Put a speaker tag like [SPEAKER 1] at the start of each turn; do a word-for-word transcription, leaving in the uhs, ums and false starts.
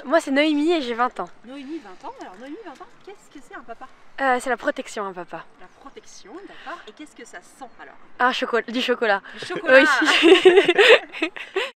[SPEAKER 1] Moi c'est Noémie et j'ai vingt ans.
[SPEAKER 2] Noémie, vingt ans. Alors Noémie, vingt ans, qu'est-ce que c'est un papa?
[SPEAKER 1] Euh, c'est la protection, un papa.
[SPEAKER 2] La protection, d'accord. Et qu'est-ce que ça sent alors?
[SPEAKER 1] Un chocolat, du chocolat.
[SPEAKER 2] Du chocolat.
[SPEAKER 1] Oui.